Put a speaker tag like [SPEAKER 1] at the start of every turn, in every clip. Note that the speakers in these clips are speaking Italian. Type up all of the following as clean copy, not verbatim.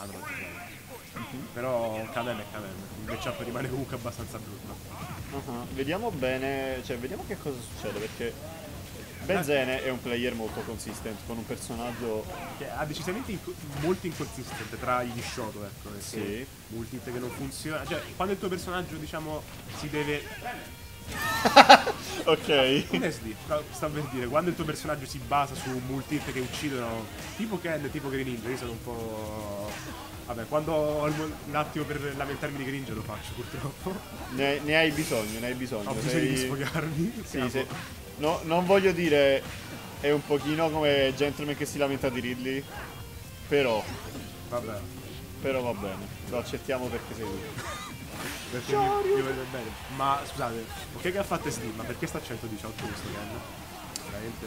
[SPEAKER 1] danno praticamente. Però Kaden è Kaden, il matchup rimane comunque abbastanza brutto.
[SPEAKER 2] Vediamo bene, cioè vediamo che cosa succede, perché Benzene è un player molto consistent, con un personaggio...
[SPEAKER 1] Che ha decisamente molto inconsistente tra gli Shoto, ecco, perché
[SPEAKER 2] Sì.
[SPEAKER 1] multi che non funziona. Cioè, quando il tuo personaggio, diciamo, si deve.
[SPEAKER 2] Ok.
[SPEAKER 1] Come si dice? Sta per dire, quando il tuo personaggio si basa su multi che uccidono tipo Ken, tipo Green Ninja, io sono un po'. Vabbè, quando ho un attimo per lamentarmi di Green Ninja lo faccio purtroppo.
[SPEAKER 2] Ne hai bisogno, ne hai bisogno.
[SPEAKER 1] Ho bisogno di sfogarmi.
[SPEAKER 2] Sì, sì. No, non voglio dire è un pochino come Gentleman che si lamenta di Ridley, però
[SPEAKER 1] Vabbè.
[SPEAKER 2] va bene, lo accettiamo perché sei lui.
[SPEAKER 1] Perché mi vede bene. Ma scusate, ok che ha fatto SD, ma perché sta a 118 questo Ken?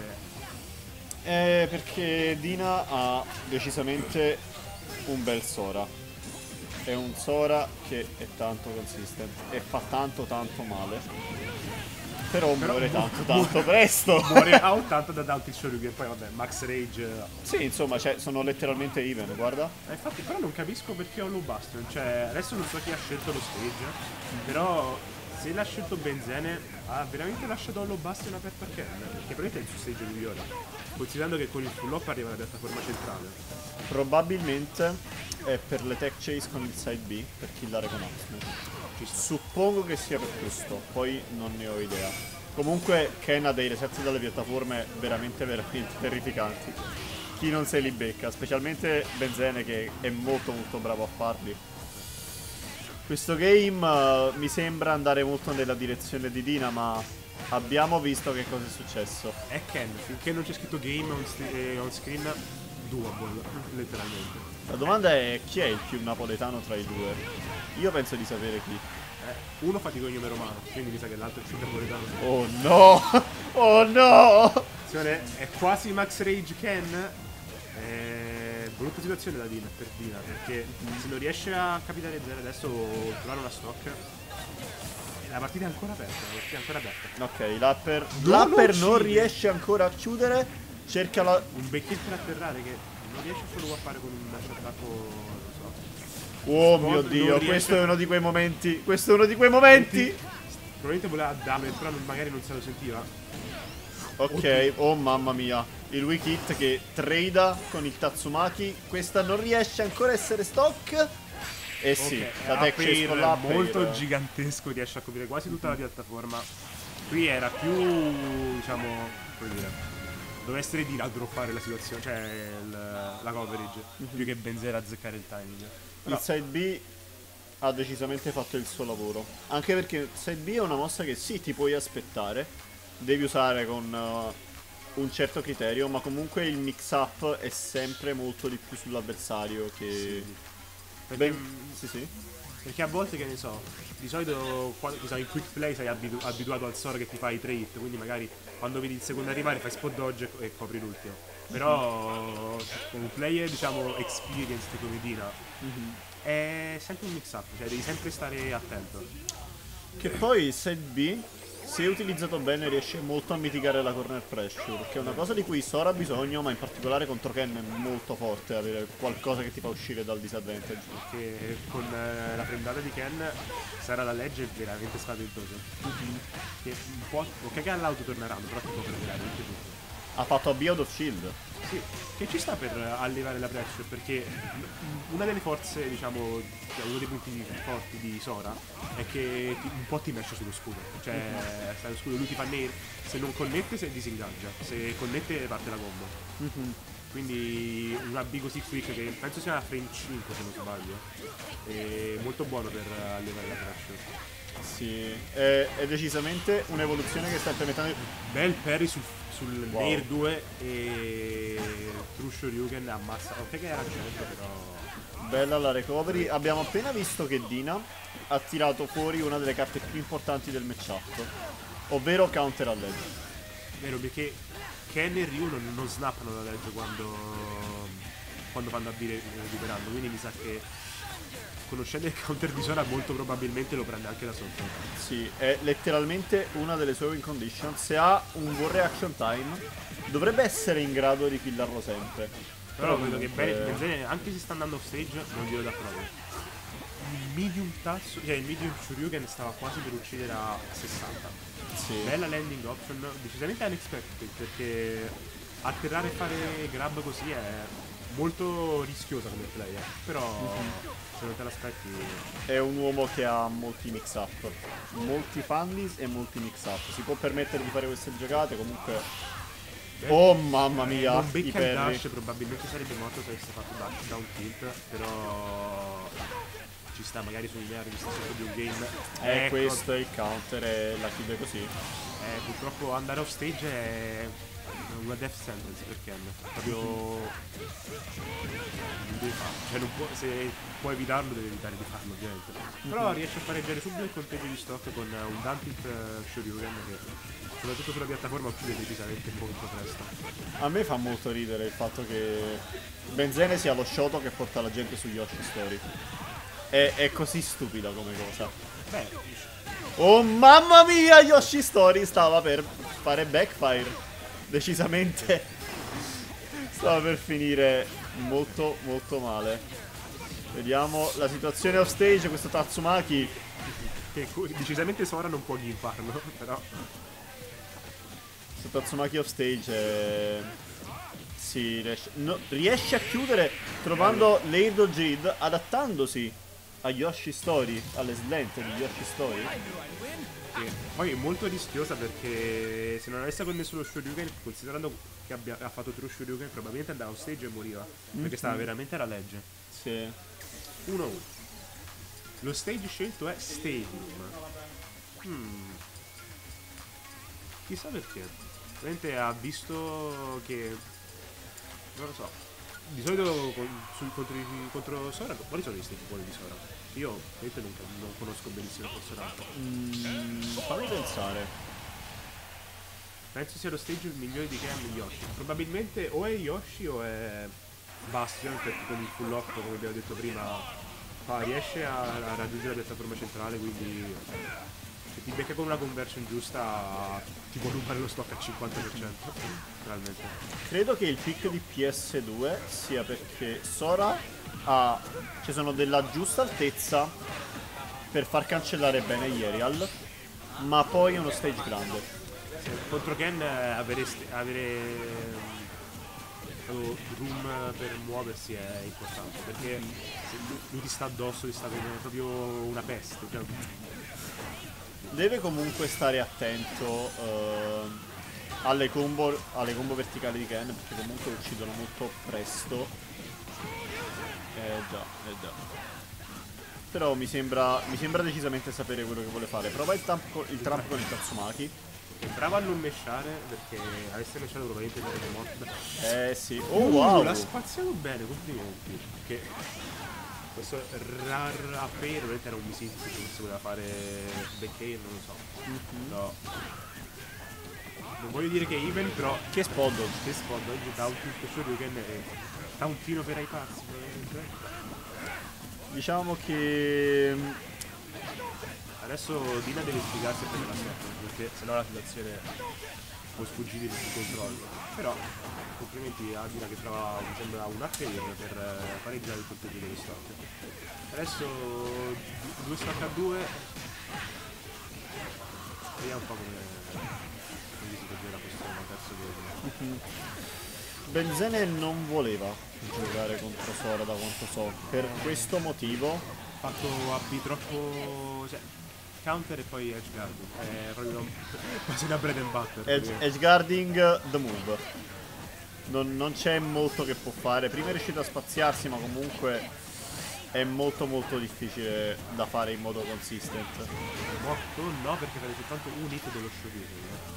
[SPEAKER 1] Veramente.
[SPEAKER 2] Perché Dina ha decisamente un bel Sora. È un Sora che è tanto consistent e fa tanto male. Però muore tanto presto.
[SPEAKER 1] Muore a 80 da altri Shoryuken, poi vabbè, Max Rage.
[SPEAKER 2] Sì, insomma, cioè, sono letteralmente even, guarda.
[SPEAKER 1] Infatti però non capisco perché ho Low Bastion, cioè adesso non so chi ha scelto lo stage, però se l'ha scelto Benzene ha veramente lasciato Low Bastion aperto a Ken, perché probabilmente è il suo stage migliore, considerando che con il full up arriva alla piattaforma centrale.
[SPEAKER 2] Probabilmente è per le tech chase con il side B, per killare con Axman. Suppongo che sia per questo, poi non ne ho idea. Comunque Ken ha dei reset dalle piattaforme veramente terrificanti. Chi non se li becca, specialmente Benzene che è molto bravo a farli. Questo game mi sembra andare molto nella direzione di Dina, ma abbiamo visto che cosa è successo.
[SPEAKER 1] È Ken, finché non c'è scritto game on screen, doable, letteralmente.
[SPEAKER 2] La domanda è chi è il più napoletano tra i due? Io penso di sapere chi.
[SPEAKER 1] Uno fa di cognome romano, quindi mi sa che l'altro è più napoletano.
[SPEAKER 2] Oh no! Oh no!
[SPEAKER 1] Attenzione, è quasi Max Rage Ken. Brutta situazione da Dina, per Dina, perché se non riesce a capitare 0 adesso o trovare una stock, la partita è ancora aperta,
[SPEAKER 2] Ok, l'Apper non riesce ancora a chiudere. Cerca la...
[SPEAKER 1] un becchino per atterrare che non riesce solo a fare con un dash attacco, non so.
[SPEAKER 2] Oh mio Dio, questo è uno di quei momenti. Questo è uno di quei momenti.
[SPEAKER 1] Probabilmente voleva damage, però magari non se lo sentiva.
[SPEAKER 2] Ok, oh mamma mia. Il weak hit che trada con il Tatsumaki. Questa non riesce ancora a essere stock. Eh sì, la tech chase con l'Apper
[SPEAKER 1] molto gigantesco, riesce a coprire quasi tutta la piattaforma. Qui era più, diciamo, come dire, doveva essere Dina a droppare la situazione, cioè la coverage, più che Benzera a azzeccare il timing.
[SPEAKER 2] Il side B ha decisamente fatto il suo lavoro. Anche perché side B è una mossa che sì, ti puoi aspettare. Devi usare con un certo criterio, ma comunque il mix up è sempre molto di più sull'avversario che...
[SPEAKER 1] Sì. Perché,
[SPEAKER 2] sì.
[SPEAKER 1] Perché a volte, che ne so, di solito in quick play sei abituato al Sora che ti fa i 3 hit, quindi magari quando vedi il secondo arrivare fai spot dodge e copri l'ultimo. Però con un player, diciamo, experienced come Dina, è sempre un mix up, cioè devi sempre stare attento.
[SPEAKER 2] Che poi il side B, se utilizzato bene, riesce molto a mitigare la corner pressure, che è una cosa di cui Sora ha bisogno, ma in particolare contro Ken è molto forte avere qualcosa che ti fa uscire dal disadvantage.
[SPEAKER 1] Perché con la prendata di Ken sarà la legge veramente spaventosa. Che un po'. Ok che all'auto torneranno, però ti copre veramente tutto.
[SPEAKER 2] Ha fatto a Out of Shield.
[SPEAKER 1] Sì, che ci sta per allevare la pressure, perché una delle forze, diciamo, cioè uno dei punti forti di Sora è che un po' ti mesce sullo scudo. Cioè, stai allo scudo, lui ti fa nail, se non connette se disingaggia, se connette parte la combo. Quindi una B così quick che penso sia una frame 5 se non sbaglio. È molto buono per allevare la pressure.
[SPEAKER 2] Sì, è decisamente un'evoluzione che sta implementando.
[SPEAKER 1] Bel parry sul Nair 2 e True Shoryuken ammazza. Ok che era 100 però.
[SPEAKER 2] Bella la recovery. Abbiamo appena visto che Dina ha tirato fuori una delle carte più importanti del matchup, ovvero counter all edge.
[SPEAKER 1] Vero, perché Ken e Ryu non snappano la legge quando vanno a B recuperando, quindi mi sa che conoscendo il counter di Sora molto probabilmente lo prende anche da sotto.
[SPEAKER 2] Sì, è letteralmente una delle sue win condition. Se ha un buon reaction time dovrebbe essere in grado di killarlo sempre.
[SPEAKER 1] Però vedo che
[SPEAKER 2] comunque-
[SPEAKER 1] Benzene, anche se sta andando off stage, non glielo dà proprio. Il medium tasso, cioè il medium Shoryuken stava quasi per uccidere a 60.
[SPEAKER 2] Sì.
[SPEAKER 1] Bella landing option, decisamente unexpected, perché atterrare e fare grab così è molto rischiosa come play, però se non te l'aspetti.
[SPEAKER 2] È un uomo che ha molti mix-up, molti fundis e molti mix-up. Si può permettere di fare queste giocate, comunque... Oh mamma mia,
[SPEAKER 1] Non
[SPEAKER 2] i
[SPEAKER 1] becca il
[SPEAKER 2] perri.
[SPEAKER 1] dash, probabilmente sarebbe morto se avesse fatto down tilt, però ci sta magari su un'idea rivista sotto di un game. Ecco,
[SPEAKER 2] Questo è il counter e la chiude così.
[SPEAKER 1] purtroppo andare off stage è una death sentence per Ken. Proprio non devi farlo. Cioè non può, se può evitarlo devi evitare di farlo ovviamente. Però riesce a pareggiare subito il conteggio di stock con un down tilt Shoryuken che soprattutto sulla piattaforma uccide decisamente molto presto.
[SPEAKER 2] A me fa molto ridere il fatto che Benzene sia lo Shoto che porta la gente su Yoshi Story. È così stupida come cosa.
[SPEAKER 1] Beh,
[SPEAKER 2] Oh mamma mia, Yoshi Story stava per fare backfire. Decisamente stava per finire molto molto male. Vediamo la situazione off stage, questo Tatsumaki.
[SPEAKER 1] che decisamente Sora non può gimparlo, però
[SPEAKER 2] Questo Tatsumaki off stage riesce a chiudere trovando l'Edo Grid adattandosi a Yoshi Story, alle slant di Yoshi Story.
[SPEAKER 1] che poi è molto rischiosa perché se non avesse connesso lo Shoryuken, considerando che ha fatto true Shoryuken, probabilmente andava on stage e moriva, perché stava veramente alla legge.
[SPEAKER 2] Sì.
[SPEAKER 1] 1-1. Lo stage scelto è Stadium. Chissà perché. Probabilmente ha visto che... non lo so. Di solito contro Sora, quali sono gli stage buoni di Sora? Io ovviamente non conosco benissimo il personaggio.
[SPEAKER 2] Fammi pensare.
[SPEAKER 1] Penso sia lo stage migliore di Ken Yoshi. Probabilmente o è Yoshi o è Bastion, perché con il full up, come abbiamo detto prima, riesce a raggiungere la piattaforma centrale, quindi se ti becca con una conversion giusta ti può rubare lo stock al 50%, realmente.
[SPEAKER 2] Credo che il pick di PS2 sia perché Sora ci sono della giusta altezza per far cancellare bene gli aerial, ma poi è uno stage grande.
[SPEAKER 1] Contro Ken avere room per muoversi è importante, perché se lui ti sta addosso, ti sta vedendo proprio una peste. Cioè,
[SPEAKER 2] Deve comunque stare attento alle combo verticali di Ken, perché comunque uccidono molto presto. Già. Però mi sembra decisamente sapere quello che vuole fare. Prova il trump con il Tatsumaki.
[SPEAKER 1] è bravo a non meshare, perché avesse meshato probabilmente sarebbe morto.
[SPEAKER 2] Sì. Oh wow.
[SPEAKER 1] L'ha spaziato bene, complimenti. Che questo rapero era un missile che si voleva fare Beckay, non lo so. No. Non voglio dire che è even, però
[SPEAKER 2] Che spoddo.
[SPEAKER 1] che spot oggi da un tutto Shoryuken e tauntino per ai pazzi probabilmente.
[SPEAKER 2] Diciamo che
[SPEAKER 1] Adesso Dina deve spiegarsi per la sorte, perché sennò la situazione può sfuggire di controllo. Però complimenti a Dina che trova, mi sembra, un HR per pareggiare il conteggio delle stock. Adesso 2 stock a 2. Vediamo un po' come si peggiora questo terzo game.
[SPEAKER 2] Benzene non voleva giocare contro Sora, da quanto so. Per questo motivo
[SPEAKER 1] Fatto AB troppo, cioè, counter e poi edge guard. È proprio quasi una bread and butter.
[SPEAKER 2] edgeguarding the move. Non c'è molto che può fare. Prima è riuscito a spaziarsi, ma comunque è molto molto difficile da fare in modo consistent.
[SPEAKER 1] Morto? No, perché fai soltanto un hit dello Shoryuken.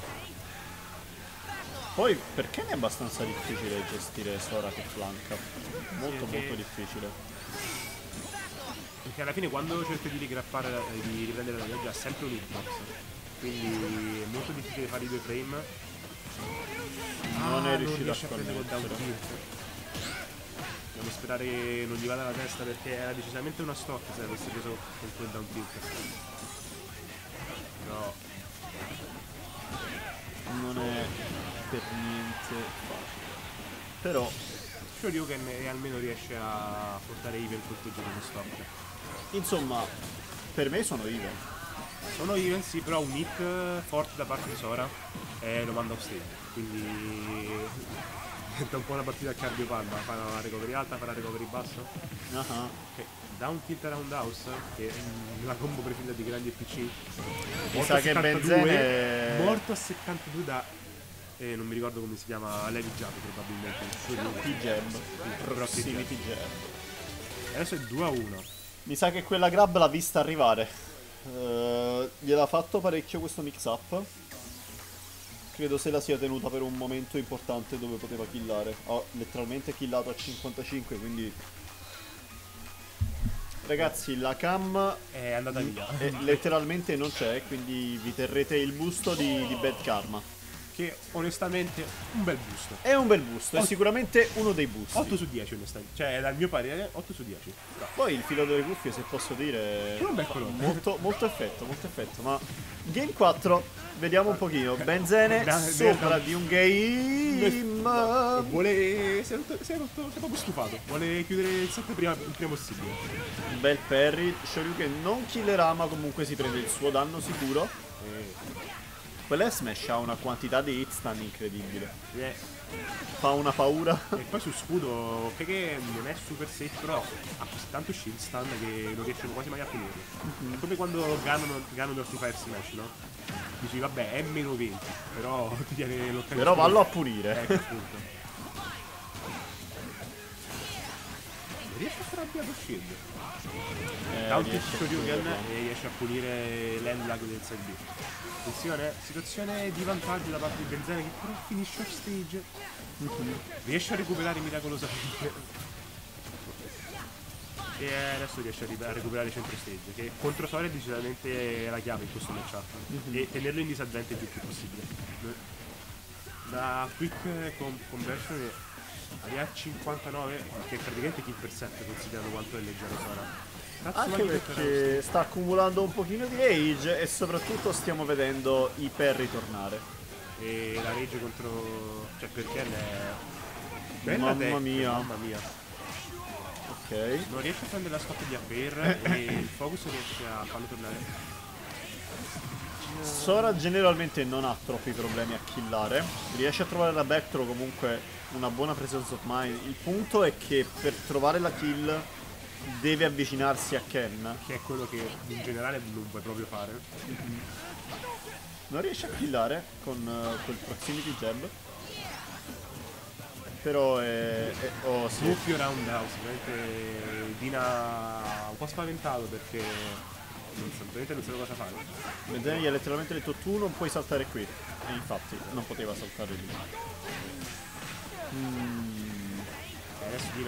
[SPEAKER 2] Poi perché ne è abbastanza difficile gestire Sora che flanca? Molto
[SPEAKER 1] perché-
[SPEAKER 2] molto difficile.
[SPEAKER 1] Perché alla fine quando cerchi di rigrappare, di riprendere la legge ha sempre un hitbox. Quindi è molto difficile fare i 2 frame.
[SPEAKER 2] Non è riuscito
[SPEAKER 1] riesce
[SPEAKER 2] a
[SPEAKER 1] prendere col down
[SPEAKER 2] connettere.
[SPEAKER 1] tilt. Dobbiamo sperare che non gli vada la testa, perché era decisamente una stock se avesse preso con quel down tilt. No.
[SPEAKER 2] Non è per niente facile. Però
[SPEAKER 1] Shoryuken e almeno riesce a portare even tutto il giro con stop.
[SPEAKER 2] Insomma, per me sono even.
[SPEAKER 1] Sono even sì, però un hit forte da parte di Sora e lo manda off stage. Quindi diventa un po' una partita a cardiopalma, fa la recovery alta, fa la recovery basso. Ok, down tilt around house, che è la combo preferita di grandi PC.
[SPEAKER 2] Mi sa che Benzene...
[SPEAKER 1] morto a 72 da non mi ricordo come si chiama, Levi Jump probabilmente.
[SPEAKER 2] T-Jab. Proximity Jab.
[SPEAKER 1] Adesso è 2-1.
[SPEAKER 2] Mi sa che quella grab l'ha vista arrivare. Gliel'ha fatto parecchio questo mix up. Credo se la sia tenuta per un momento importante dove poteva killare. Ho letteralmente killato a 55, quindi... Ragazzi, la cam
[SPEAKER 1] è andata via.
[SPEAKER 2] Letteralmente non c'è, quindi vi terrete il busto di Bad Karma.
[SPEAKER 1] Che onestamente un bel busto.
[SPEAKER 2] È un bel busto, è sicuramente uno dei busti.
[SPEAKER 1] 8 su 10 onestamente. Cioè dal mio parere 8 su 10. Però.
[SPEAKER 2] Poi il filo delle cuffie, se posso dire,
[SPEAKER 1] è un bel colore.
[SPEAKER 2] Molto effetto. Ma Game 4, vediamo un pochino. Benzene sopra di un game.
[SPEAKER 1] Vuole. Si è proprio stufato. Vuole chiudere il set il prima possibile.
[SPEAKER 2] Un bel parry. Shoryuken non killerà, ma comunque si prende il suo danno sicuro. Quella Smash ha una quantità di hit stun incredibile. Fa una paura.
[SPEAKER 1] E poi sul scudo, che non è super safe, però ha così tanto shield stun che non riesce quasi mai a finirlo. È come quando Ganondorf ti fa Air Smash, no? Dici vabbè è meno 20, però ti tiene l'80.
[SPEAKER 2] Però vallo a punire.
[SPEAKER 1] Appunto. Non riesce a fare ampliato shield. Down tilt Shoryuken e riesce a punire l'endlag del side B. Situazione di vantaggio da parte di Benzene che però finisce off stage. Riesce a recuperare miracolosamente. E adesso riesce a recuperare centro stage, che contro Sora è decisamente la chiave in questo matchup. E tenerlo in disadvantage il più possibile. Da quick conversion arriva a 59, che è praticamente kill per 7 considerando quanto è leggero Sora.
[SPEAKER 2] Anche perché sta accumulando un pochino di rage e soprattutto stiamo vedendo i parry tornare.
[SPEAKER 1] E la rage contro... cioè perché è...
[SPEAKER 2] Bella mamma mia. Ok.
[SPEAKER 1] Non riesce a prendere la scotta di Aper e il focus riesce a farlo tornare.
[SPEAKER 2] Sora generalmente non ha troppi problemi a killare. Riesce a trovare la backthrow, comunque una buona presence of mind. Il punto è che per trovare la kill deve avvicinarsi a Ken,
[SPEAKER 1] che è quello che in generale non puoi proprio fare.
[SPEAKER 2] Non riesce a killare con quel proximity jab. Però è sì.
[SPEAKER 1] Doppio roundhouse, veramente Dina un po' spaventato perché non sa cosa fare.
[SPEAKER 2] Benzene gli ha letteralmente detto tu non puoi saltare qui. E infatti non poteva saltare lì.
[SPEAKER 1] Adesso Dina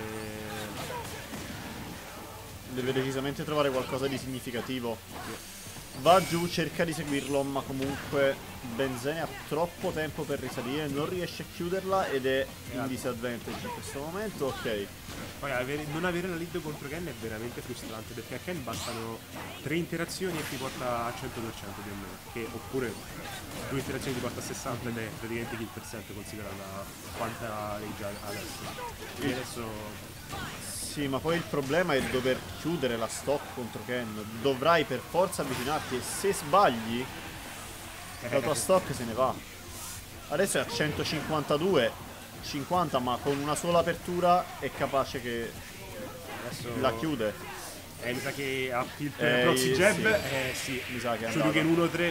[SPEAKER 2] deve decisamente trovare qualcosa di significativo. Va giù, cerca di seguirlo, ma comunque Benzene ha troppo tempo per risalire, non riesce a chiuderla ed è in disadvantage in questo momento. Ok.
[SPEAKER 1] Poi non avere la lead contro Ken è veramente frustrante, perché a Ken bastano 3 interazioni e ti porta a 100% di almeno, oppure 2 interazioni ti porta a 60 ed è praticamente kill per 7 considerando quanta rage ha adesso. Quindi adesso...
[SPEAKER 2] Sì, ma poi il problema è dover chiudere la stock contro Ken. Dovrai per forza avvicinarti e se sbagli la tua stock se ne va. Adesso è a 152, 50, ma con una sola apertura è capace che adesso la chiude.
[SPEAKER 1] Mi sa che ha il proxy jab. Sì,
[SPEAKER 2] mi sa che è
[SPEAKER 1] Shoryuken 1-3.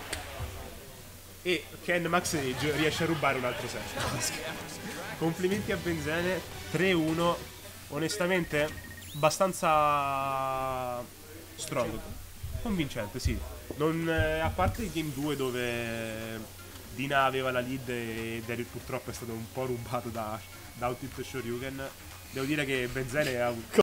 [SPEAKER 1] E Ken Max Rage riesce a rubare un altro set. Complimenti a Benzene, 3-1. Onestamente abbastanza strong, convincente, sì. A parte il game 2 dove Dina aveva la lead e Daryl purtroppo è stato un po' rubato da Out Shoryuken, devo dire che Benzene ha